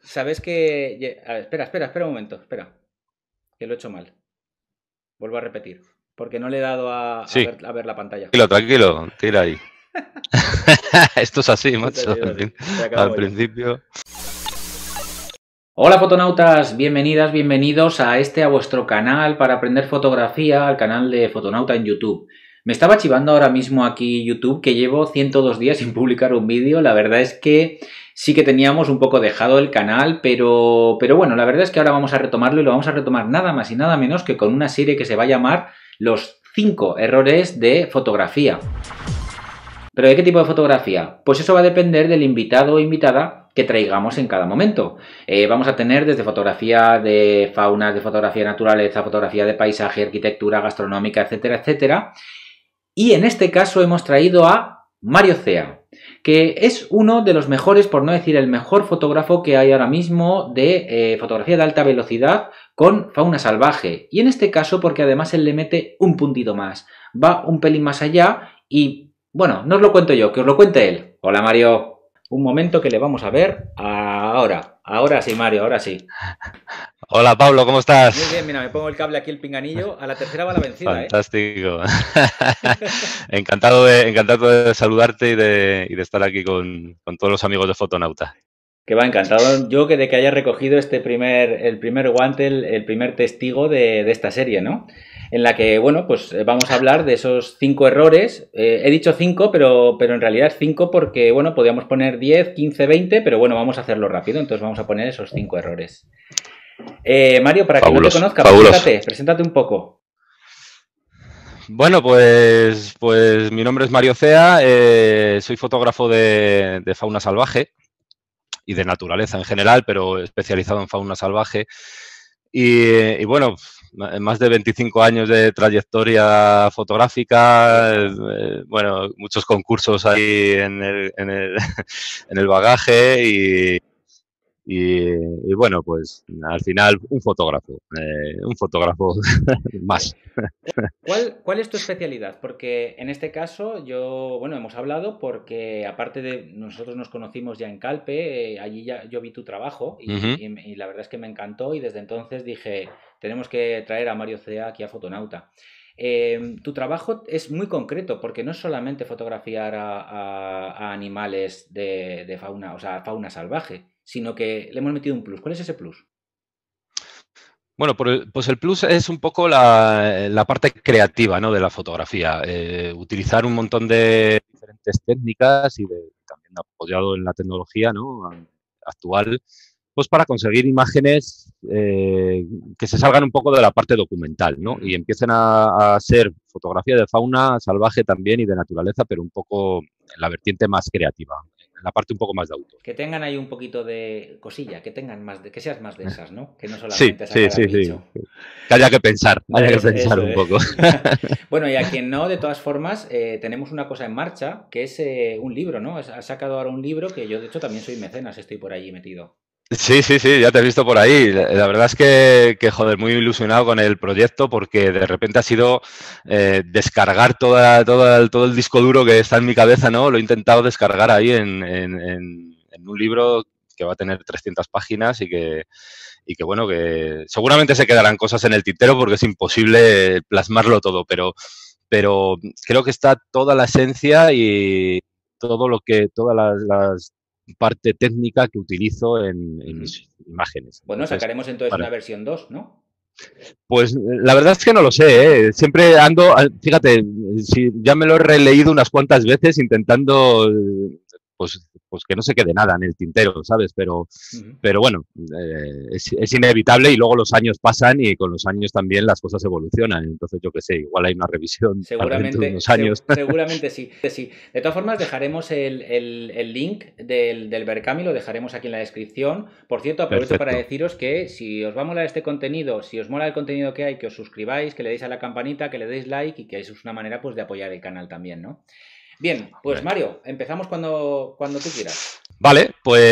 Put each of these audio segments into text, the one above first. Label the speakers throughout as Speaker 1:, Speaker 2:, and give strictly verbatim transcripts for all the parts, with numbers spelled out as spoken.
Speaker 1: sabes que... ye- a ver, espera, espera, espera un momento, espera, que lo he hecho mal. Vuelvo a repetir, porque no le he dado a, a
Speaker 2: Sí,
Speaker 1: ver, a ver la pantalla.
Speaker 2: tranquilo, tranquilo, tira ahí. Esto es así,
Speaker 1: Es
Speaker 2: macho.
Speaker 1: así, es
Speaker 2: Al,
Speaker 1: así.
Speaker 2: prin-
Speaker 1: Se acabó
Speaker 2: al
Speaker 1: mollo.
Speaker 2: principio.
Speaker 1: Hola fotonautas, bienvenidas, bienvenidos a este a vuestro canal para aprender fotografía, al canal de Fotonauta en YouTube. Me estaba chivando ahora mismo aquí YouTube que llevo ciento dos días sin publicar un vídeo. La verdad es que sí que teníamos un poco dejado el canal, pero, pero bueno, la verdad es que ahora vamos a retomarlo y lo vamos a retomar nada más y nada menos que con una serie que se va a llamar Los cinco errores de fotografía. ¿Pero de qué tipo de fotografía? Pues eso va a depender del invitado o invitada que traigamos en cada momento. Eh, vamos a tener desde fotografía de faunas, de fotografía de naturaleza, fotografía de paisaje, arquitectura, gastronómica, etcétera, etcétera. Y en este caso hemos traído a Mario Cea, que es uno de los mejores, por no decir el mejor fotógrafo que hay ahora mismo de eh, fotografía de alta velocidad con fauna salvaje. Y en este caso porque además él le mete un puntito más. Va un pelín más allá y, bueno, no os lo cuento yo, que os lo cuente él. Hola Mario. Un momento que le vamos a ver ahora. Ahora sí, Mario, ahora sí.
Speaker 2: Hola, Pablo, ¿cómo
Speaker 1: Muy
Speaker 2: estás?
Speaker 1: bien, mira, me pongo el cable aquí, el pinganillo. A la tercera va la vencida, ¿eh?
Speaker 2: Fantástico. Encantado de, encantado de saludarte y de, y de estar aquí con, con todos los amigos de Fotonauta.
Speaker 1: Que va encantado yo que de que haya recogido este primer, el primer guante, el, el primer testigo de, de, esta serie, ¿no? En la que, bueno, pues vamos a hablar de esos cinco errores. Eh, he dicho cinco, pero, pero en realidad es cinco porque, bueno, podríamos poner diez, quince, veinte, pero bueno, vamos a hacerlo rápido, entonces vamos a poner esos cinco errores. Eh, Mario, para quien no te
Speaker 2: Fabuloso,
Speaker 1: conozca,
Speaker 2: fabuloso.
Speaker 1: preséntate, preséntate un poco.
Speaker 2: Bueno, pues, pues mi nombre es Mario Cea, eh, soy fotógrafo de, de fauna salvaje y de naturaleza en general, pero especializado en fauna salvaje. Y, y bueno, más de veinticinco años de trayectoria fotográfica, eh, bueno, muchos concursos ahí en el, en el, en el bagaje y, y, y, bueno, pues al final un fotógrafo, eh, un fotógrafo más.
Speaker 1: ¿Cuál, ¿Cuál es tu especialidad? Porque en este caso yo, bueno, hemos hablado porque aparte de nosotros nos conocimos ya en Calpe, eh, allí ya yo vi tu trabajo
Speaker 2: Uh -huh.
Speaker 1: y, y, y, la verdad es que me encantó y desde entonces dije, tenemos que traer a Mario Cea aquí a Fotonauta. Eh, tu trabajo es muy concreto porque no es solamente fotografiar a, a, a animales de, de fauna, o sea, fauna salvaje, sino que le hemos metido un plus. ¿Cuál es ese plus?
Speaker 2: Bueno, pues el plus es un poco la, la parte creativa, ¿no?, de la fotografía. Eh, utilizar un montón de diferentes técnicas y de, también apoyado en la tecnología, ¿no?, actual, pues para conseguir imágenes eh, que se salgan un poco de la parte documental, ¿no?
Speaker 1: Uh-huh.
Speaker 2: Y empiecen a, a ser fotografía de fauna salvaje también y de naturaleza, pero un poco en la vertiente más creativa, en la parte un poco más de autor.
Speaker 1: Que tengan ahí un poquito de cosilla, que tengan más de, que seas más de esas, ¿no? Que no
Speaker 2: Sí,
Speaker 1: solamente
Speaker 2: sí,
Speaker 1: sacar al
Speaker 2: sí, sí.
Speaker 1: bicho.
Speaker 2: Que haya que pensar, haya que
Speaker 1: Es,
Speaker 2: pensar
Speaker 1: eso
Speaker 2: un
Speaker 1: es.
Speaker 2: poco.
Speaker 1: Bueno, y a quien no, de todas formas, eh, tenemos una cosa en marcha, que es eh, un libro, ¿no? Has sacado ahora un libro que yo, de hecho, también soy mecenas, estoy por allí metido.
Speaker 2: Sí, sí, sí, ya te he visto por ahí. La, la verdad es que, que, joder, muy ilusionado con el proyecto porque de repente ha sido eh, descargar toda, toda, todo el disco duro que está en mi cabeza, ¿no? Lo he intentado descargar ahí en, en, en, en un libro que va a tener trescientas páginas y que, y que, bueno, que seguramente se quedarán cosas en el tintero porque es imposible plasmarlo todo, pero, pero creo que está toda la esencia y todo lo que, todas las, las parte técnica que utilizo en, en
Speaker 1: Uh-huh.
Speaker 2: mis imágenes.
Speaker 1: Bueno,
Speaker 2: Entonces,
Speaker 1: sacaremos entonces
Speaker 2: para,
Speaker 1: una versión dos, ¿no?
Speaker 2: pues la verdad es que no lo sé, ¿eh? Siempre ando, fíjate, si ya me lo he releído unas cuantas veces intentando, pues, pues que no se quede nada en el tintero, ¿sabes? Pero,
Speaker 1: Uh-huh.
Speaker 2: pero bueno, eh, es, es, inevitable y luego los años pasan y con los años también las cosas evolucionan. Entonces, yo qué sé, igual hay una revisión para dentro de
Speaker 1: Seguramente,
Speaker 2: unos
Speaker 1: se,
Speaker 2: años.
Speaker 1: seguramente sí, sí. De todas formas, dejaremos el, el, el link del, del Berkami, lo dejaremos aquí en la descripción. Por cierto, aprovecho para
Speaker 2: Perfecto.
Speaker 1: deciros que si os va a molar este contenido, si os mola el contenido que hay, que os suscribáis, que le deis a la campanita, que le deis like y que eso es una manera pues de apoyar el canal también, ¿no? Bien, pues Mario, empezamos cuando, cuando tú quieras.
Speaker 2: Vale,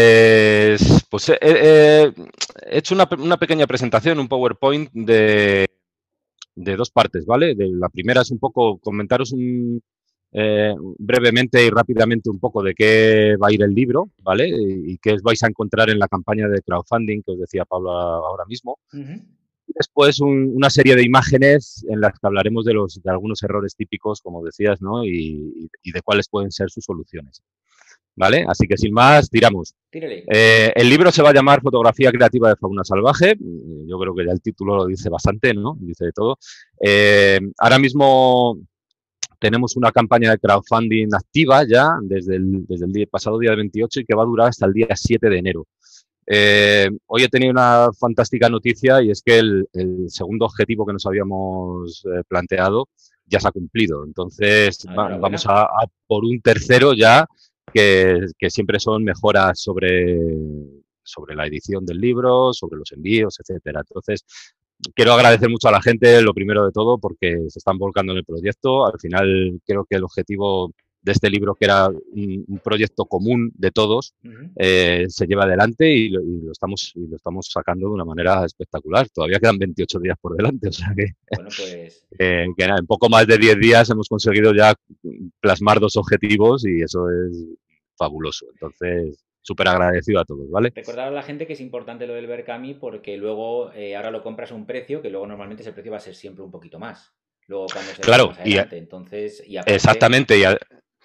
Speaker 2: pues, pues eh, eh, he hecho una, una, pequeña presentación, un PowerPoint de, de dos partes, ¿vale? De, la primera es un poco comentaros un, eh, brevemente y rápidamente un poco de qué va a ir el libro, ¿vale? Y, y qué vais a encontrar en la campaña de crowdfunding que os decía Pablo ahora mismo.
Speaker 1: Uh-huh.
Speaker 2: Después un, una serie de imágenes en las que hablaremos de, los, de algunos errores típicos, como decías, ¿no? Y, y de cuáles pueden ser sus soluciones. ¿Vale? Así que sin más, tiramos. Eh, el libro se va a llamar Fotografía creativa de fauna salvaje. Yo creo que ya el título lo dice bastante, ¿no? Dice de todo. Eh, ahora mismo tenemos una campaña de crowdfunding activa ya desde el, desde el día, pasado día veintiocho y que va a durar hasta el día siete de enero. Eh, hoy he tenido una fantástica noticia y es que el, el segundo objetivo que nos habíamos eh, planteado ya se ha cumplido. Entonces
Speaker 1: Ah,
Speaker 2: va, vamos a, a por un tercero ya que, que siempre son mejoras sobre, sobre la edición del libro, sobre los envíos, etcétera. Entonces quiero agradecer mucho a la gente, lo primero de todo, porque se están volcando en el proyecto. Al final creo que el objetivo de este libro, que era un, un proyecto común de todos, uh-huh. eh, se lleva adelante y lo, y, lo estamos, y lo estamos sacando de una manera espectacular. Todavía quedan veintiocho días por delante, o sea que,
Speaker 1: bueno, pues...
Speaker 2: eh, que nada, en poco más de diez días hemos conseguido ya plasmar dos objetivos y eso es fabuloso. Entonces, súper agradecido a todos, ¿vale?
Speaker 1: Recordar a la gente que es importante lo del Berkami porque luego eh, ahora lo compras a un precio que luego normalmente ese precio va a ser siempre un poquito más. Luego cuando se
Speaker 2: claro,
Speaker 1: más adelante,
Speaker 2: y a,
Speaker 1: entonces... Y aparte,
Speaker 2: exactamente, y, a,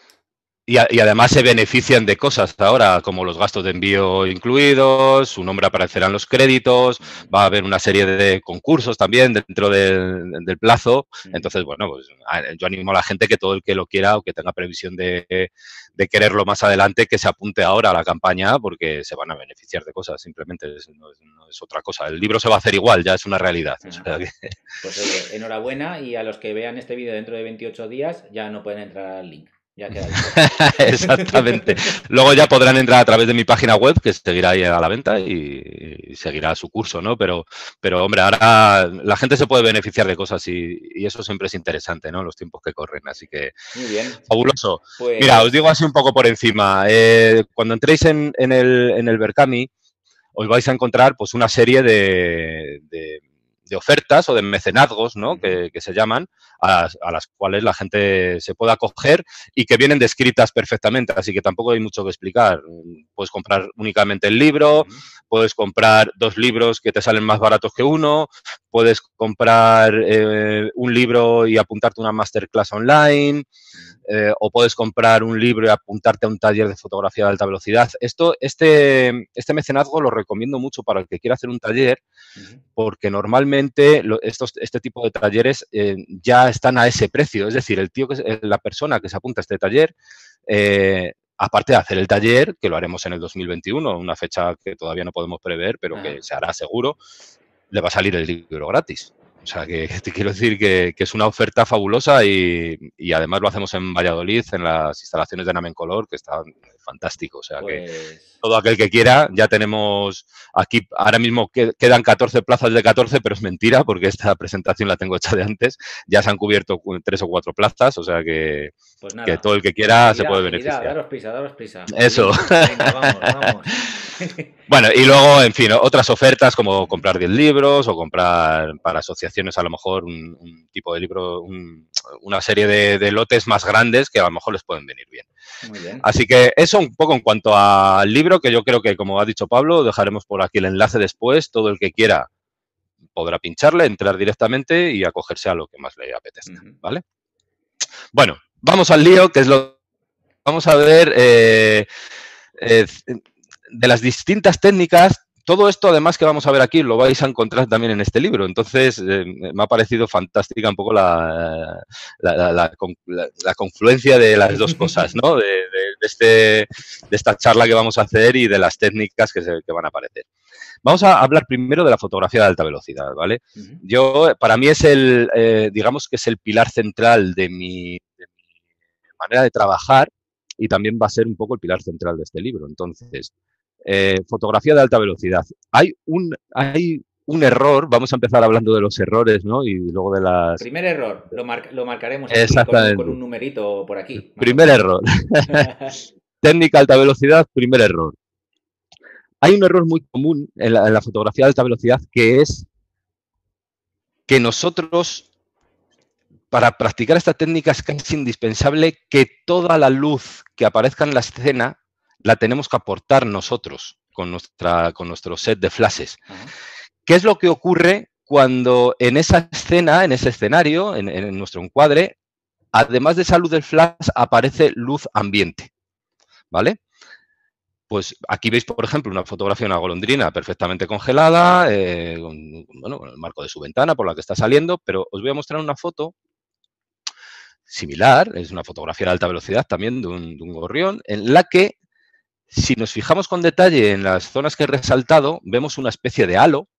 Speaker 2: y, a, y además se benefician de cosas ahora, como los gastos de envío incluidos, su nombre aparecerá en los créditos, va a haber una serie de concursos también dentro de, del plazo. Entonces, bueno, pues yo animo a la gente que todo el que lo quiera o que tenga previsión de, de quererlo más adelante, que se apunte ahora a la campaña porque se van a beneficiar de cosas, simplemente es, no, es, no es otra cosa. El libro se va a hacer igual, ya es una realidad. O sea que...
Speaker 1: Pues oye, enhorabuena, y a los que vean este vídeo dentro de veintiocho días ya no pueden entrar al link. Ya queda
Speaker 2: exactamente. Luego ya podrán entrar a través de mi página web, que seguirá ahí a la venta y, y seguirá su curso, ¿no? Pero, pero, hombre, ahora la gente se puede beneficiar de cosas y, y eso siempre es interesante, ¿no? Los tiempos que corren, así que...
Speaker 1: Muy bien.
Speaker 2: Fabuloso.
Speaker 1: Pues...
Speaker 2: Mira, os digo así un poco por encima. Eh, cuando entréis en, en, el, en el Berkami, os vais a encontrar pues una serie de... de de ofertas o de mecenazgos, ¿no? Uh-huh. que, que se llaman, a, a las cuales la gente se puede acoger y que vienen descritas perfectamente, así que tampoco hay mucho que explicar. Puedes comprar únicamente el libro, uh-huh. puedes comprar dos libros que te salen más baratos que uno, puedes comprar eh, un libro y apuntarte a una masterclass online, eh, o puedes comprar un libro y apuntarte a un taller de fotografía de alta velocidad. Esto, este, este mecenazgo lo recomiendo mucho para el que quiera hacer un taller, uh-huh. porque normalmente lo, estos, este tipo de talleres eh, ya están a ese precio. Es decir, el tío que, la persona que se apunta a este taller, eh, aparte de hacer el taller, que lo haremos en el dos mil veintiuno, una fecha que todavía no podemos prever, pero uh-huh. que se hará seguro, le va a salir el libro gratis. O sea, que te quiero decir que, que es una oferta fabulosa y, y además lo hacemos en Valladolid, en las instalaciones de Namencolor, que está fantástico. O sea, pues... que todo aquel que quiera, ya tenemos aquí, ahora mismo quedan catorce plazas de catorce, pero es mentira porque esta presentación la tengo hecha de antes. Ya se han cubierto tres o cuatro plazas, o sea que, pues nada, que todo el que quiera agilidad, se puede beneficiar.
Speaker 1: Agilidad, daros prisa, daros prisa.
Speaker 2: Eso.
Speaker 1: Venga, vamos, vamos.
Speaker 2: Bueno, y luego, en fin, otras ofertas como comprar diez libros o comprar para asociaciones a lo mejor un, un tipo de libro, un, una serie de, de lotes más grandes que a lo mejor les pueden venir bien.
Speaker 1: Muy bien.
Speaker 2: Así que eso un poco en cuanto al libro, que yo creo que, como ha dicho Pablo, dejaremos por aquí el enlace después. Todo el que quiera podrá pincharle, entrar directamente y acogerse a lo que más le apetezca, uh-huh. ¿vale? Bueno, vamos al lío, que es lo vamos a ver eh, eh, de las distintas técnicas. Todo esto, además, que vamos a ver aquí, lo vais a encontrar también en este libro. Entonces, eh, me ha parecido fantástica un poco la, la, la, la, la, la confluencia de las dos cosas, ¿no? De, de, de, este, de esta charla que vamos a hacer y de las técnicas que, se, que van a aparecer. Vamos a hablar primero de la fotografía de alta velocidad, ¿vale? Uh-huh. Yo, para mí es el, eh, digamos que es el pilar central de mi, de mi manera de trabajar y también va a ser un poco el pilar central de este libro. Entonces, Eh, fotografía de alta velocidad. Hay un, hay un error, vamos a empezar hablando de los errores, ¿no? Y luego de las...
Speaker 1: Primer error, lo, mar lo marcaremos aquí con, con un numerito por aquí.
Speaker 2: Primer error. Técnica alta velocidad, primer error. Hay un error muy común en la, en la fotografía de alta velocidad, que es que nosotros para practicar esta técnica es casi indispensable que toda la luz que aparezca en la escena la tenemos que aportar nosotros con, nuestra, con nuestro set de flashes.
Speaker 1: Ajá.
Speaker 2: ¿Qué es lo que ocurre cuando en esa escena, en ese escenario, en, en nuestro encuadre, además de esa luz del flash, aparece luz ambiente? ¿Vale? Pues aquí veis, por ejemplo, una fotografía de una golondrina perfectamente congelada, eh, con, bueno, con el marco de su ventana por la que está saliendo, pero os voy a mostrar una foto similar, es una fotografía de alta velocidad también de un, de un gorrión, en la que, si nos fijamos con detalle en las zonas que he resaltado, vemos una especie de halo,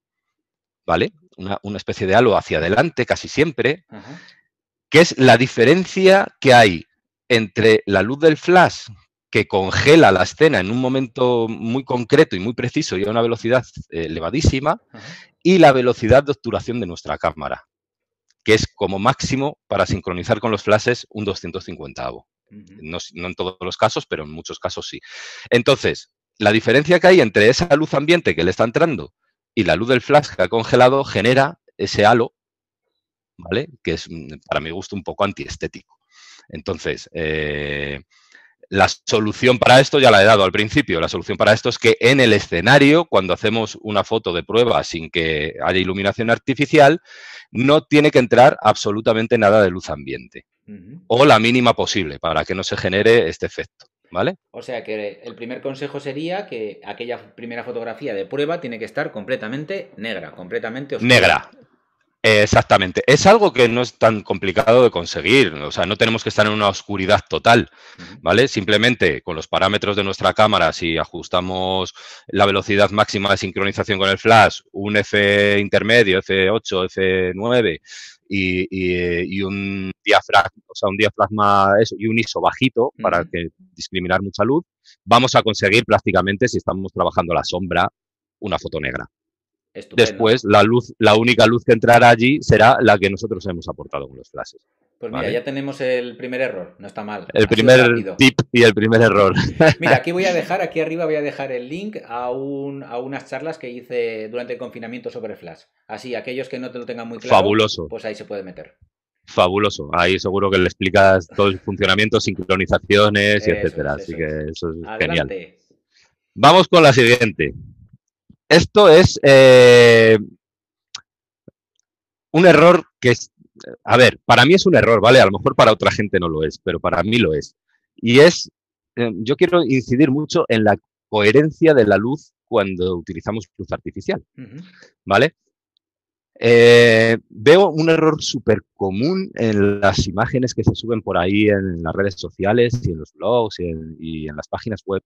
Speaker 2: ¿vale? Una, una especie de halo hacia adelante casi siempre,
Speaker 1: Ajá.
Speaker 2: que es la diferencia que hay entre la luz del flash que congela la escena en un momento muy concreto y muy preciso y a una velocidad eh, elevadísima,
Speaker 1: Ajá.
Speaker 2: y la velocidad de obturación de nuestra cámara, que es como máximo para sincronizar con los flashes un doscientos cincuenta. Uh-huh. No, no en todos los casos, pero en muchos casos sí. Entonces, la diferencia que hay entre esa luz ambiente que le está entrando y la luz del flash que ha congelado genera ese halo, ¿vale? Que es, para mi gusto, un poco antiestético. Entonces, eh, la solución para esto ya la he dado al principio. La solución para esto es que en el escenario, cuando hacemos una foto de prueba sin que haya iluminación artificial, no tiene que entrar absolutamente nada de luz ambiente. Uh-huh. O la mínima posible para que no se genere este efecto, ¿vale?
Speaker 1: O sea que el primer consejo sería que aquella primera fotografía de prueba tiene que estar completamente negra, completamente oscura.
Speaker 2: Negra. Exactamente. Es algo que no es tan complicado de conseguir. O sea, no tenemos que estar en una oscuridad total, ¿vale? Simplemente con los parámetros de nuestra cámara, si ajustamos la velocidad máxima de sincronización con el flash, un F intermedio, F ocho, F nueve y, y, y un diafragma, o sea, un diafragma eso, y un I S O bajito para uh-huh. que discriminar mucha luz, vamos a conseguir prácticamente, si estamos trabajando la sombra, una foto negra. Estupendo. Después, la luz, la única luz que entrará allí será la que nosotros hemos aportado con los flashes.
Speaker 1: Pues mira, ¿vale? Ya tenemos el primer error, no está mal.
Speaker 2: El primer tip y el primer error.
Speaker 1: Mira, aquí voy a dejar, aquí arriba voy a dejar el link a, un, a unas charlas que hice durante el confinamiento sobre flash. Así, aquellos que no te lo tengan muy claro,
Speaker 2: fabuloso.
Speaker 1: Pues ahí se puede meter.
Speaker 2: Fabuloso. Ahí seguro que le explicas todo el funcionamiento, sincronizaciones, eso y etcétera. Es, Así que eso es Adelante. Genial. Vamos con la siguiente. Esto es eh, un error que es, a ver, para mí es un error, ¿vale? A lo mejor para otra gente no lo es, pero para mí lo es. Y es, eh, yo quiero incidir mucho en la coherencia de la luz cuando utilizamos luz artificial, uh-huh. ¿vale? Eh, veo un error súper común en las imágenes que se suben por ahí en las redes sociales y en los blogs y en, y en las páginas web.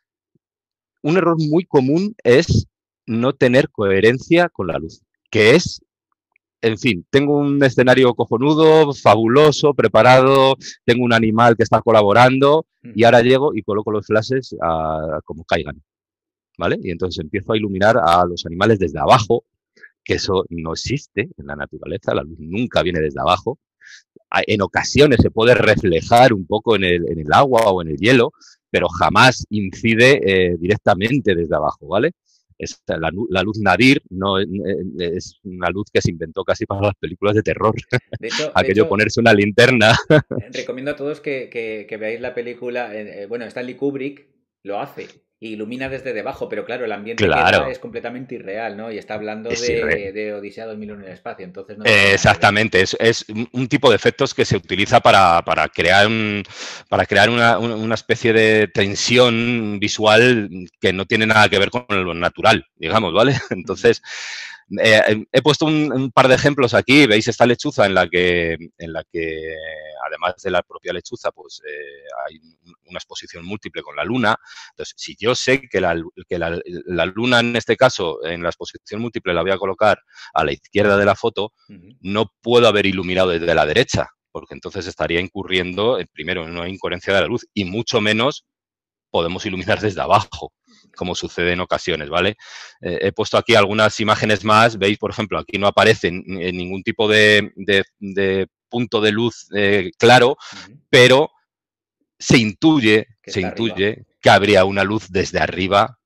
Speaker 2: Un error muy común es no tener coherencia con la luz, que es, en fin, tengo un escenario cojonudo, fabuloso, preparado, tengo un animal que está colaborando y ahora llego y coloco los flashes a, como caigan, ¿vale? Y entonces empiezo a iluminar a los animales desde abajo, que eso no existe en la naturaleza, la luz nunca viene desde abajo. En ocasiones se puede reflejar un poco en el, en el agua o en el hielo, pero jamás incide eh, directamente desde abajo, ¿vale? Es la, la luz nadir no es una luz que se inventó casi para las películas de terror.
Speaker 1: De hecho,
Speaker 2: Aquello
Speaker 1: de hecho,
Speaker 2: ponerse una linterna.
Speaker 1: Recomiendo a todos que, que, que veáis la película. Eh, bueno, Stanley Kubrick lo hace. Ilumina desde debajo, pero claro, el ambiente
Speaker 2: claro.
Speaker 1: que da es completamente irreal, ¿no? Y está hablando de, de Odisea dos mil uno en el espacio, entonces no
Speaker 2: eh, Exactamente, es, es un tipo de efectos que se utiliza para, para crear, un, para crear una, una especie de tensión visual que no tiene nada que ver con lo natural, digamos, ¿vale? Entonces, eh, he puesto un, un par de ejemplos aquí, veis esta lechuza en la que, en la que además de la propia lechuza, pues eh, hay una exposición múltiple con la luna. Entonces, si yo sé que, la, que la, la luna, en este caso, en la exposición múltiple la voy a colocar a la izquierda de la foto, uh-huh. no puedo haber iluminado desde la derecha, porque entonces estaría incurriendo, primero, en una incoherencia de la luz y mucho menos podemos iluminar desde abajo, como sucede en ocasiones, ¿vale? Eh, he puesto aquí algunas imágenes más, veis, por ejemplo, aquí no aparece en, en ningún tipo de, de, de punto de luz eh, claro, uh-huh. pero se intuye, se intuye que habría una luz desde arriba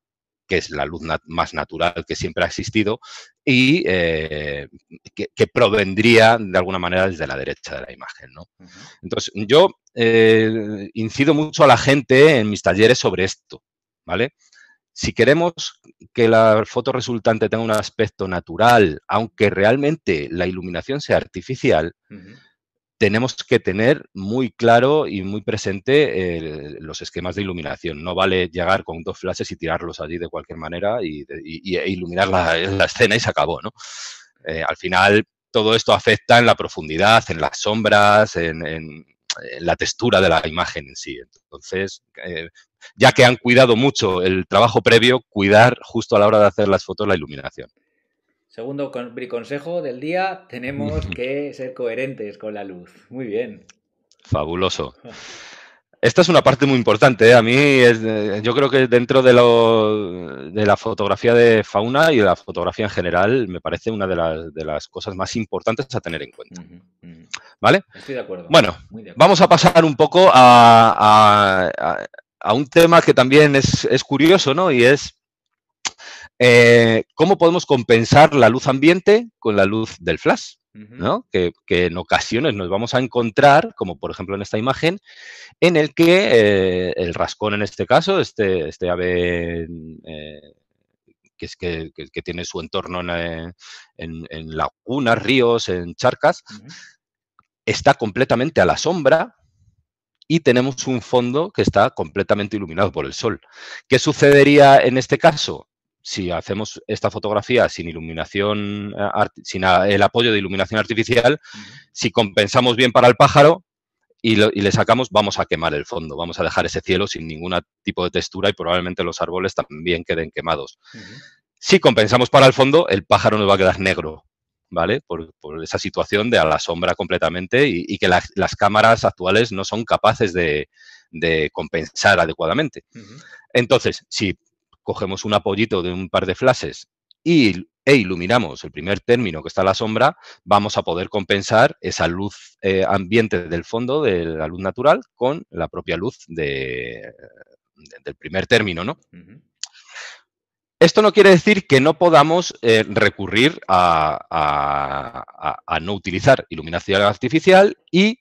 Speaker 2: que es la luz nat más natural que siempre ha existido y eh, que, que provendría de alguna manera desde la derecha de la imagen, ¿no? Uh-huh. Entonces, yo eh, incido mucho a la gente en mis talleres sobre esto, ¿vale? Si queremos que la foto resultante tenga un aspecto natural, aunque realmente la iluminación sea artificial, uh-huh, tenemos que tener muy claro y muy presente eh, los esquemas de iluminación. No vale llegar con dos flashes y tirarlos allí de cualquier manera y, y, y iluminar la, la escena y se acabó, ¿no? Eh, al final, todo esto afecta en la profundidad, en las sombras, en, en, en la textura de la imagen en sí. Entonces, eh, ya que han cuidado mucho el trabajo previo, cuidar justo a la hora de hacer las fotos la iluminación.
Speaker 1: Segundo consejo del día, tenemos que ser coherentes con la luz. Muy bien.
Speaker 2: Fabuloso. Esta es una parte muy importante, ¿eh? A mí es, yo creo que dentro de, lo, de la fotografía de fauna y de la fotografía en general me parece una de las, de las cosas más importantes a tener en cuenta. Uh-huh, uh-huh. ¿Vale?
Speaker 1: Estoy de acuerdo.
Speaker 2: Bueno,
Speaker 1: Muy de acuerdo.
Speaker 2: Vamos a pasar un poco a, a, a, a un tema que también es, es curioso, ¿no? Y es eh, cómo podemos compensar la luz ambiente con la luz del flash, ¿no? Que, que en ocasiones nos vamos a encontrar, como por ejemplo en esta imagen, en el que eh, el rascón en este caso, este, este ave eh, que, es que, que, que tiene su entorno en, en, en lagunas, ríos, en charcas, uh-huh, está completamente a la sombra y tenemos un fondo que está completamente iluminado por el sol. ¿Qué sucedería en este caso? Si hacemos esta fotografía sin iluminación, sin el apoyo de iluminación artificial, uh-huh, si compensamos bien para el pájaro y, lo, y le sacamos, vamos a quemar el fondo, vamos a dejar ese cielo sin ningún tipo de textura y probablemente los árboles también queden quemados. Uh-huh. Si compensamos para el fondo, el pájaro nos va a quedar negro, ¿vale? Por, por esa situación de a la sombra completamente y, y que la, las cámaras actuales no son capaces de, de compensar adecuadamente. Uh-huh. Entonces, si cogemos un apoyito de un par de flashes y, e iluminamos el primer término que está a la sombra, vamos a poder compensar esa luz eh, ambiente del fondo, de la luz natural, con la propia luz de, de, del primer término, ¿no? Uh-huh. Esto no quiere decir que no podamos eh, recurrir a, a, a, a no utilizar iluminación artificial y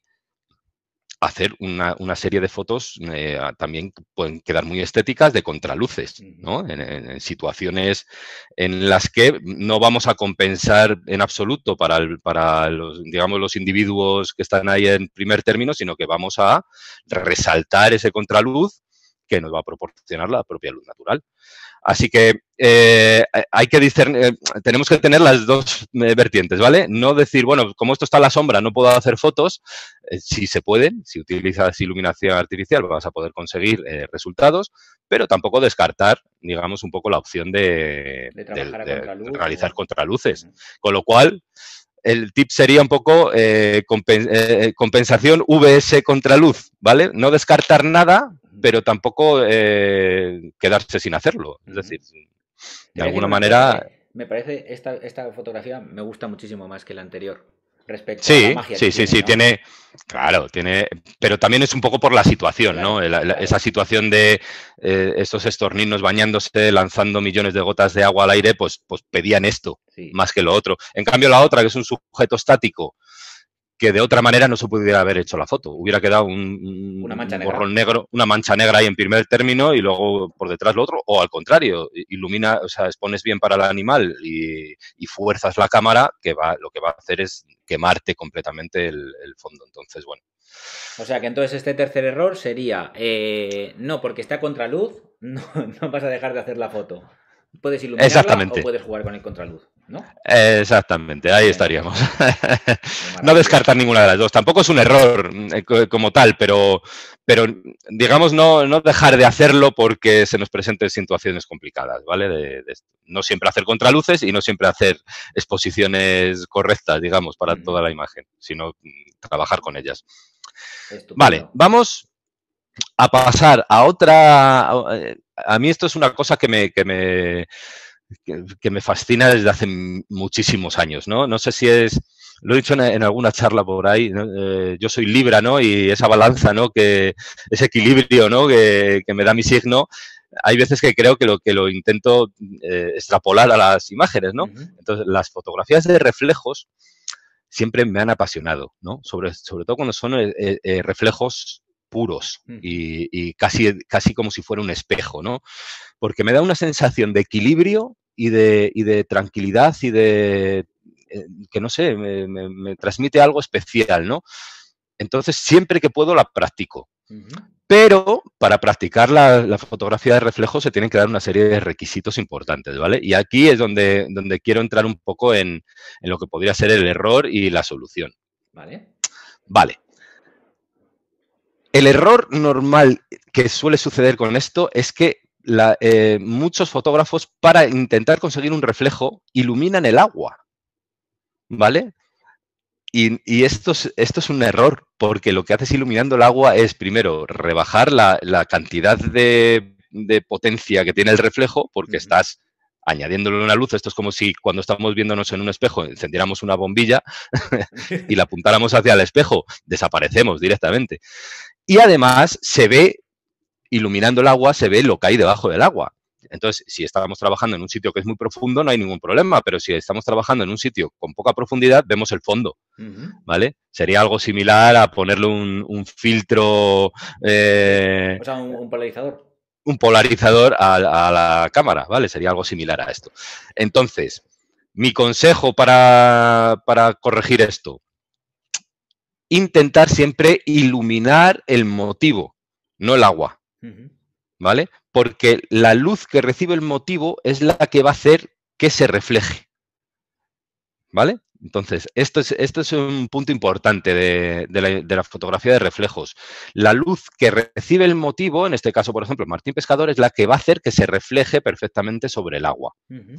Speaker 2: hacer una, una serie de fotos eh, también pueden quedar muy estéticas de contraluces, ¿no? En, en, en situaciones en las que no vamos a compensar en absoluto para, el, para los, digamos, los individuos que están ahí en primer término, sino que vamos a resaltar ese contraluz que nos va a proporcionar la propia luz natural. Así que eh, hay que discernir, tenemos que tener las dos vertientes, ¿vale? No decir, bueno, como esto está a la sombra, no puedo hacer fotos. Eh, si se pueden, si utilizas iluminación artificial vas a poder conseguir eh, resultados, pero tampoco descartar, digamos, un poco la opción de,
Speaker 1: de, de, de contraluz,
Speaker 2: realizar o... contraluces. Uh-huh. Con lo cual, el tip sería un poco eh, compen eh, compensación V S contraluz, ¿vale? No descartar nada, pero tampoco eh, quedarse sin hacerlo. Es decir, de alguna manera...
Speaker 1: Me parece, esta, esta fotografía me gusta muchísimo más que la anterior. Respecto
Speaker 2: sí,
Speaker 1: a la magia
Speaker 2: sí,
Speaker 1: que
Speaker 2: sí,
Speaker 1: tiene,
Speaker 2: sí,
Speaker 1: ¿no?
Speaker 2: tiene, claro, tiene, pero también es un poco por la situación, claro, ¿no? La, la, claro. Esa situación de eh, estos estorninos bañándose, lanzando millones de gotas de agua al aire, pues, pues pedían esto, sí, más que lo otro. En cambio, la otra, que es un sujeto estático, que de otra manera no se pudiera haber hecho la foto. Hubiera quedado un,
Speaker 1: una mancha
Speaker 2: un
Speaker 1: negra.
Speaker 2: borrón negro, una mancha negra ahí en primer término y luego por detrás lo otro, o al contrario, ilumina, o sea, expones bien para el animal y, y fuerzas la cámara, que va, lo que va a hacer es quemarte completamente el, el fondo. Entonces, bueno.
Speaker 1: O sea que entonces este tercer error sería, eh, no, porque está a contraluz, no, no vas a dejar de hacer la foto. Puedes iluminarla o puedes jugar con el contraluz, ¿no?
Speaker 2: Exactamente, ahí estaríamos. No descartar ninguna de las dos. Tampoco es un error eh, como tal, pero, pero digamos no, no dejar de hacerlo porque se nos presenten situaciones complicadas, ¿vale? De, de, no siempre hacer contraluces y no siempre hacer exposiciones correctas, digamos, para uh-huh. toda la imagen, sino trabajar con ellas. Estupendo. Vale, vamos a pasar a otra... A mí esto es una cosa que me, que me, que, que me fascina desde hace muchísimos años, ¿no? No sé si es... Lo he dicho en, en alguna charla por ahí, ¿no? eh, yo soy Libra, ¿no? Y esa balanza, ¿no? Que, ese equilibrio, ¿no? Que, que me da mi signo, hay veces que creo que lo que lo intento eh, extrapolar a las imágenes, ¿no?
Speaker 1: Ujú.
Speaker 2: Entonces, las fotografías de reflejos siempre me han apasionado, ¿no? Sobre, sobre todo cuando son eh, eh, reflejos puros
Speaker 1: Ujú.
Speaker 2: y, y casi, casi como si fuera un espejo, ¿no? Porque me da una sensación de equilibrio y de, y de tranquilidad y de, eh, que no sé, me, me, me transmite algo especial, ¿no? Entonces, siempre que puedo la practico.
Speaker 1: Ujú.
Speaker 2: Pero para practicar la, la fotografía de reflejo se tienen que dar una serie de requisitos importantes, ¿vale? Y aquí es donde, donde quiero entrar un poco en, en lo que podría ser el error y la solución.
Speaker 1: Vale.
Speaker 2: Vale. El error normal que suele suceder con esto es que la, eh, muchos fotógrafos, para intentar conseguir un reflejo, iluminan el agua, ¿vale? Y, y esto, es, esto es un error, porque lo que haces iluminando el agua es, primero, rebajar la, la cantidad de, de potencia que tiene el reflejo, porque
Speaker 1: Ujú.
Speaker 2: estás añadiéndole una luz. Esto es como si cuando estamos viéndonos en un espejo encendiéramos una bombilla y la apuntáramos hacia el espejo, desaparecemos directamente. Y además se ve, iluminando el agua, se ve lo que hay debajo del agua. Entonces, si estamos trabajando en un sitio que es muy profundo, no hay ningún problema, pero si estamos trabajando en un sitio con poca profundidad, vemos el fondo,
Speaker 1: Ujú.
Speaker 2: ¿vale? Sería algo similar a ponerle un, un filtro, eh,
Speaker 1: O sea, un, un polarizador.
Speaker 2: un polarizador a, a la cámara, ¿vale? Sería algo similar a esto. Entonces, mi consejo para, para corregir esto, intentar siempre iluminar el motivo, no el agua,
Speaker 1: Ujú.
Speaker 2: ¿vale? Porque la luz que recibe el motivo es la que va a hacer que se refleje, ¿vale? Entonces, esto es, esto es un punto importante de, de, la, de, la, fotografía de reflejos. La luz que recibe el motivo, en este caso, por ejemplo, Martín Pescador, es la que va a hacer que se refleje perfectamente sobre el agua.
Speaker 1: Ujú.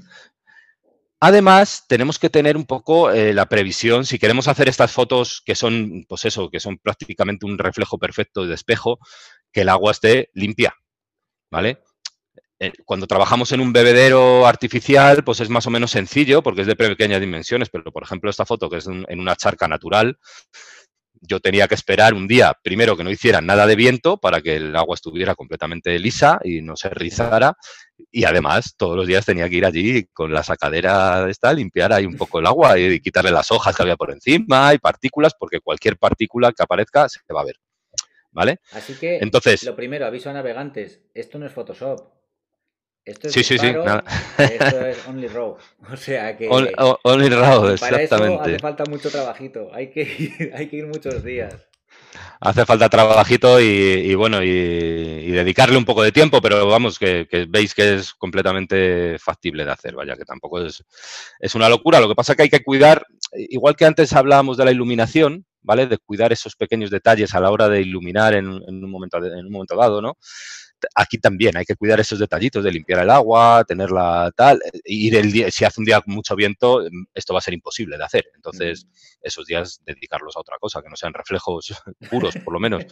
Speaker 2: Además, tenemos que tener un poco eh, la previsión, si queremos hacer estas fotos que son, pues eso, que son prácticamente un reflejo perfecto de espejo, que el agua esté limpia, ¿vale? Eh, cuando trabajamos en un bebedero artificial, pues es más o menos sencillo porque es de pequeñas dimensiones, pero por ejemplo esta foto que es en, en una charca natural, yo tenía que esperar un día, primero que no hiciera nada de viento para que el agua estuviera completamente lisa y no se rizara, y además todos los días tenía que ir allí con la sacadera esta, limpiar ahí un poco el agua y quitarle las hojas que había por encima y partículas, porque cualquier partícula que aparezca se va a ver, ¿vale?
Speaker 1: Así que,
Speaker 2: Entonces,
Speaker 1: lo primero, aviso a navegantes, esto no es Photoshop, esto es
Speaker 2: sí, sí, sí, nada.
Speaker 1: disparo, esto es Only Raw. O sea
Speaker 2: On,
Speaker 1: que...
Speaker 2: only raw,
Speaker 1: Y para eso hace
Speaker 2: exactamente.
Speaker 1: falta mucho trabajito, hay que ir, hay que ir muchos días.
Speaker 2: Hace falta trabajito y, y bueno, y, y, dedicarle un poco de tiempo, pero vamos, que, que, veis que es completamente factible de hacer, vaya, que tampoco es, es una locura. Lo que pasa es que hay que cuidar, igual que antes hablábamos de la iluminación, ¿vale? De cuidar esos pequeños detalles a la hora de iluminar en, en, un, momento, en un momento dado, ¿no? Aquí también hay que cuidar esos detallitos de limpiar el agua, tenerla tal. Ir el día, si hace un día con mucho viento, esto va a ser imposible de hacer. Entonces, mm. esos días dedicarlos a otra cosa, que no sean reflejos puros, por lo menos.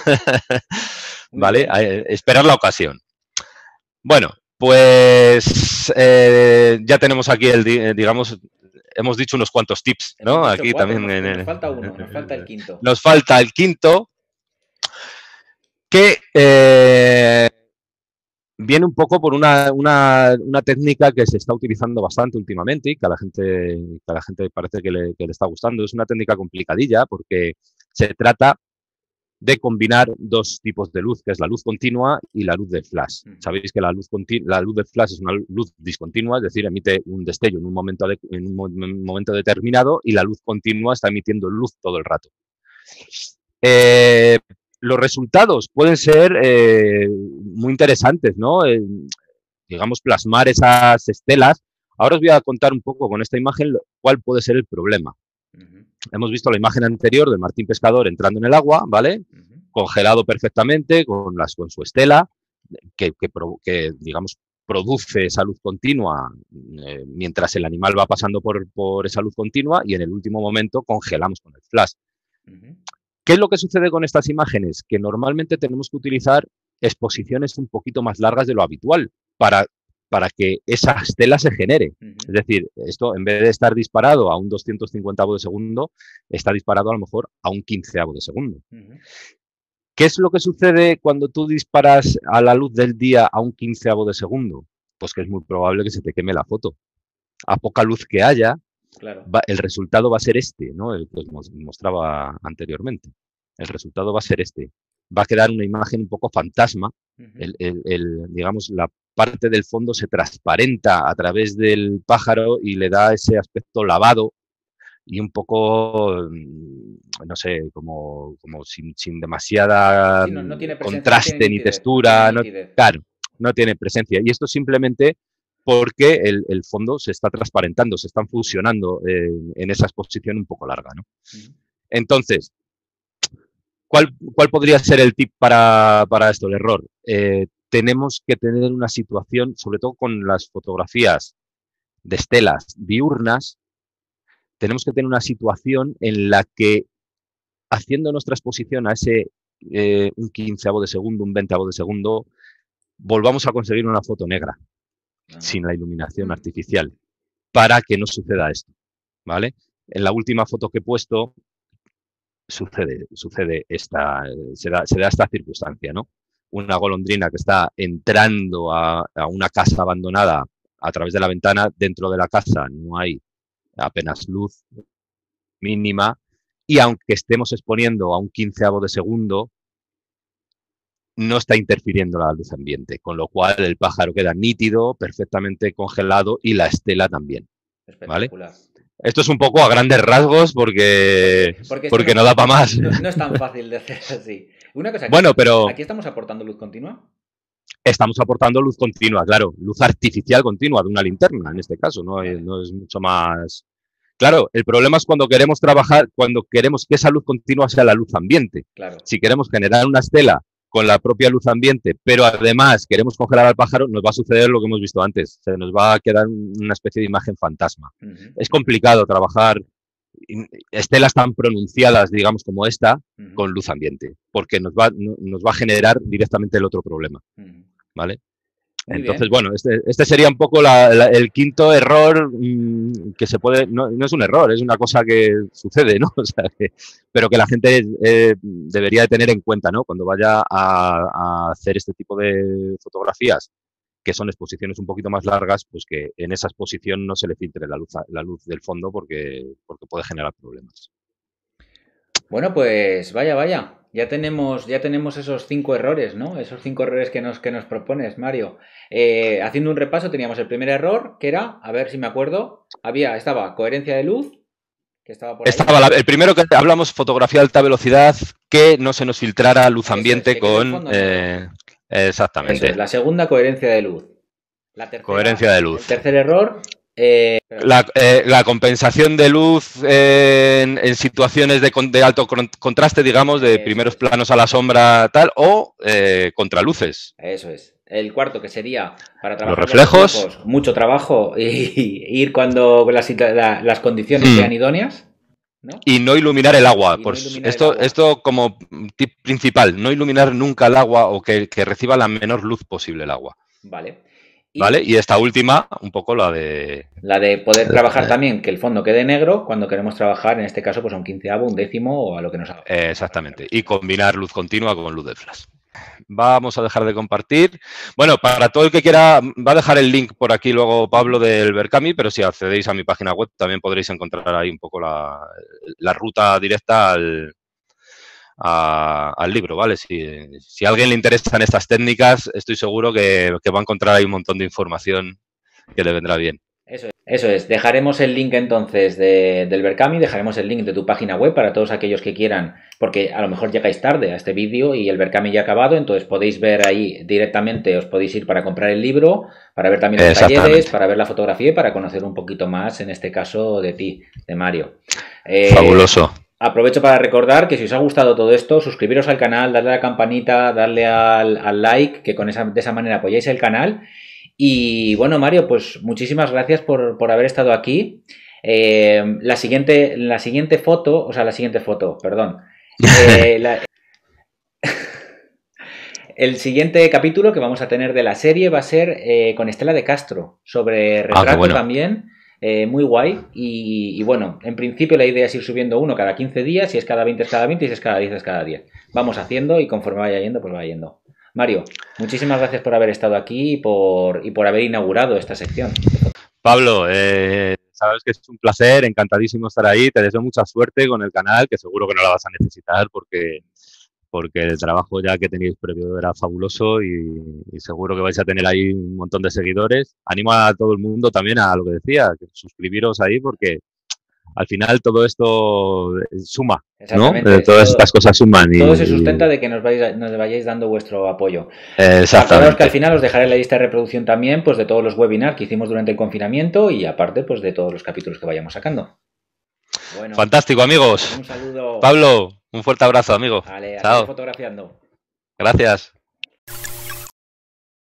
Speaker 2: ¿Vale? Bien. Esperar la ocasión. Bueno, pues eh, ya tenemos aquí el, digamos, hemos dicho unos cuantos tips, ¿no?
Speaker 1: Hemos dicho
Speaker 2: aquí
Speaker 1: cuatro,
Speaker 2: también.
Speaker 1: nos,
Speaker 2: En,
Speaker 1: nos falta uno, nos falta el quinto.
Speaker 2: Nos falta el quinto, que eh, viene un poco por una, una, una, técnica que se está utilizando bastante últimamente y que a la gente, que a la gente parece que le, que le está gustando. Es una técnica complicadilla porque se trata de combinar dos tipos de luz, que es la luz continua y la luz de flash. Uh-huh. Sabéis que la luz, la luz de flash es una luz discontinua, es decir, emite un destello en un momento, de, en un momento determinado, y la luz continua está emitiendo luz todo el rato. Eh, los resultados pueden ser eh, muy interesantes, ¿no? Eh, digamos, plasmar esas estelas. Ahora os voy a contar un poco con esta imagen cuál puede ser el problema. Uh-huh. Hemos visto la imagen anterior de Martín Pescador entrando en el agua, ¿vale? Uh-huh. Congelado perfectamente con, las, con su estela, que, que, que digamos, produce esa luz continua eh, mientras el animal va pasando por, por esa luz continua, y en el último momento congelamos con el flash. Uh-huh. ¿Qué es lo que sucede con estas imágenes? Que normalmente tenemos que utilizar exposiciones un poquito más largas de lo habitual para, para que esa estela se genere. Uh-huh. Es decir, esto en vez de estar disparado a un doscientos cincuenta de segundo, está disparado a lo mejor a un quinceavo de segundo. Uh-huh. ¿Qué es lo que sucede cuando tú disparas a la luz del día a un quinceavo de segundo? Pues que es muy probable que se te queme la foto. A poca luz que haya,
Speaker 1: Claro.
Speaker 2: va, el resultado va a ser este, ¿no? El que os mostraba anteriormente. El resultado va a ser este. Va a quedar una imagen un poco fantasma. Uh-huh. el, el, el, digamos, la parte del fondo se transparenta a través del pájaro y le da ese aspecto lavado y un poco, no sé, como, como sin, sin demasiada
Speaker 1: sí, no, no tiene presencia,
Speaker 2: contraste
Speaker 1: no tiene
Speaker 2: ni
Speaker 1: nitidez,
Speaker 2: textura.
Speaker 1: no tiene
Speaker 2: no, claro, no tiene presencia. Y esto simplemente porque el, el fondo se está transparentando, se están fusionando eh, en esa exposición un poco larga, ¿no? Uh-huh. Entonces, ¿cuál, ¿cuál podría ser el tip para, para esto, el error? Eh, tenemos que tener una situación, sobre todo con las fotografías de estelas diurnas, tenemos que tener una situación en la que, haciendo nuestra exposición a ese eh, un quinceavo de segundo, un veinteavo de segundo, volvamos a conseguir una foto negra, ah. sin la iluminación artificial, para que no suceda esto, ¿vale? En la última foto que he puesto sucede, sucede esta, se da, se da esta circunstancia, ¿no? Una golondrina que está entrando a, a una casa abandonada a través de la ventana, dentro de la casa no hay apenas luz mínima, y aunque estemos exponiendo a un quinceavo de segundo, no está interfiriendo la luz ambiente, con lo cual el pájaro queda nítido, perfectamente congelado y la estela también, ¿vale? Esto es un poco a grandes rasgos porque, porque, porque, porque no, no da para más.
Speaker 1: No, no es tan fácil de hacer así. Una cosa,
Speaker 2: bueno,
Speaker 1: aquí,
Speaker 2: pero
Speaker 1: ¿aquí estamos aportando luz continua?
Speaker 2: Estamos aportando luz continua, claro, luz artificial continua de una linterna, en este caso, no, vale. no es mucho más... Claro, el problema es cuando queremos trabajar, cuando queremos que esa luz continua sea la luz ambiente.
Speaker 1: Claro.
Speaker 2: Si queremos generar una estela con la propia luz ambiente, pero además queremos congelar al pájaro, nos va a suceder lo que hemos visto antes. Se nos va a quedar una especie de imagen fantasma. Uh-huh. Es complicado trabajar estelas tan pronunciadas, digamos, como esta, uh-huh. con luz ambiente, porque nos va, no, nos va a generar directamente el otro problema. Uh-huh. ¿Vale? Muy Entonces, bien. bueno, este, este sería un poco la, la, el quinto error mmm, que se puede, no, no es un error, es una cosa que sucede, ¿no? O sea, que, pero que la gente eh, debería de tener en cuenta, ¿no? Cuando vaya a, a hacer este tipo de fotografías, que son exposiciones un poquito más largas, pues que en esa exposición no se le filtre la luz, la luz del fondo porque, porque puede generar problemas.
Speaker 1: Bueno, pues vaya, vaya. Ya tenemos, ya tenemos esos cinco errores, ¿no? Esos cinco errores que nos, que nos propones, Mario. Eh, haciendo un repaso, teníamos el primer error, que era, a ver si me acuerdo, había, estaba coherencia de luz, que estaba por ahí.
Speaker 2: Estaba la, el primero que hablamos, fotografía a alta velocidad, que no se nos filtrara luz ambiente es, con... Fondo, eh, ¿no? Exactamente.
Speaker 1: Es, la segunda, coherencia de luz. La tercera,
Speaker 2: coherencia de luz.
Speaker 1: El tercer error...
Speaker 2: Eh, la, eh, la compensación de luz eh, en, en situaciones de, de alto contraste, digamos, de primeros es. planos a la sombra, tal, o eh, contraluces.
Speaker 1: Eso es. El cuarto, que sería para trabajar
Speaker 2: los reflejos,
Speaker 1: los reflejos mucho trabajo y, y ir cuando las, la, las condiciones hmm. sean idóneas. ¿No?
Speaker 2: Y no iluminar el agua. Por no iluminar esto, el agua. Esto como tip principal, no iluminar nunca el agua o que, que reciba la menor luz posible el agua.
Speaker 1: Vale.
Speaker 2: Y, ¿vale? Y esta última, un poco la de...
Speaker 1: La de poder trabajar también, que el fondo quede negro cuando queremos trabajar, en este caso, pues a un quinceavo, un décimo o a lo que nos haga.
Speaker 2: Eh, exactamente. Y combinar luz continua con luz de flash. Vamos a dejar de compartir. Bueno, para todo el que quiera, va a dejar el link por aquí luego Pablo del Berkami, pero si accedéis a mi página web también podréis encontrar ahí un poco la, la ruta directa al... A, al libro, ¿vale? Si, si a alguien le interesan estas técnicas, estoy seguro que, que va a encontrar ahí un montón de información que le vendrá bien.
Speaker 1: Eso es. Eso es. Dejaremos el link entonces de, del Berkami, dejaremos el link de tu página web para todos aquellos que quieran, porque a lo mejor llegáis tarde a este vídeo y el Berkami ya ha acabado, entonces podéis ver ahí directamente, os podéis ir para comprar el libro, para ver también los talleres, para ver la fotografía y para conocer un poquito más, en este caso, de ti, de Mario.
Speaker 2: Eh, Fabuloso.
Speaker 1: Aprovecho para recordar que si os ha gustado todo esto, suscribiros al canal, darle a la campanita, darle al, al like, que con esa, de esa manera apoyáis el canal. Y bueno, Mario, pues muchísimas gracias por, por haber estado aquí. Eh, la, siguiente, la siguiente foto, o sea, la siguiente foto, perdón. Eh, la, el siguiente capítulo que vamos a tener de la serie va a ser eh, con Estela de Castro, sobre retrato ah, bueno. también. eh, muy guay. Y, y bueno, en principio la idea es ir subiendo uno cada quince días, si es cada veinte es cada veinte y si es cada diez es cada diez. Vamos haciendo y conforme vaya yendo, pues va yendo. Mario, muchísimas gracias por haber estado aquí y por, y por haber inaugurado esta sección.
Speaker 2: Pablo, eh, sabes que es un placer, encantadísimo estar ahí. Te deseo mucha suerte con el canal, que seguro que no la vas a necesitar porque, porque el trabajo ya que teníais previo era fabuloso y, y seguro que vais a tener ahí un montón de seguidores. Animo a todo el mundo también a lo que decía, que suscribiros ahí porque al final todo esto suma, ¿no? Eh,
Speaker 1: Exactamente.
Speaker 2: todas
Speaker 1: Todo,
Speaker 2: estas cosas suman y,
Speaker 1: todo se sustenta
Speaker 2: y
Speaker 1: de que nos, vais, nos vayáis dando vuestro apoyo.
Speaker 2: eh,
Speaker 1: Acordaos que al
Speaker 2: exactamente.
Speaker 1: final os dejaré la lista de reproducción también, pues de todos los webinars que hicimos durante el confinamiento y aparte, pues de todos los capítulos que vayamos sacando. Bueno,
Speaker 2: Fantástico, amigos.
Speaker 1: un saludo.
Speaker 2: Pablo, un fuerte abrazo, amigo.
Speaker 1: Vale, a seguir
Speaker 2: Chao.
Speaker 1: fotografiando.
Speaker 2: Gracias.